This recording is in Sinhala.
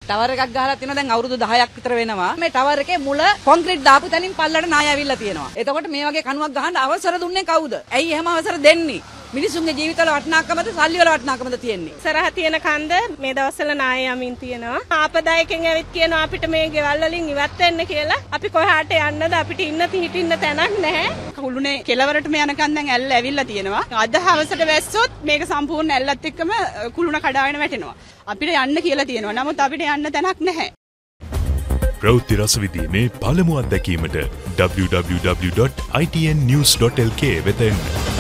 ටවර් එකක් ගහලා තියෙනවා දැන් අවුරුදු 10ක් විතර වෙනවා. මේ ටවර් එකේ මුල කොන්ක්‍රීට් දාපු තැනින් පල්ලට නාය ඇවිල්ලා තියෙනවා. එතකොට මේ වගේ කණුවක් ගහන්න අවසර දුන්නේ කවුද? ඇයි එහෙම අවසර දෙන්නේ? මිනිසුන්ගේ ජීවිතවල වටිනාකමද සල්ලි වල වටිනාකමද තියෙන්නේ. ඉස්සරහ තියෙන කන්ද මේ දවස්වල නාය යමින් තියෙනවා. ආපදායකෙන් ඇවිත් කියනවා අපිට මේ ගෙවල් වලින් ඉවත් වෙන්න කියලා. අපි කොහාට යන්නද? අපිට ඉන්න හිටින්න තැනක් නැහැ. කුළුනේ කෙලවරටම යනකන් දැන් ඇල්ල ඇවිල්ලා තියෙනවා. අද හවසට වැස්සොත් මේක සම්පූර්ණ ඇල්ලත් එක්කම කුළුණ කඩාගෙන වැටෙනවා. අපිට යන්න කියලා තියෙනවා. නමුත් අපිට යන්න තැනක් නැහැ. ප්‍රවෘත්ති රසවිදීමේ පළමු අත්දැකීමට www.itnnews.lk වෙත එන්න.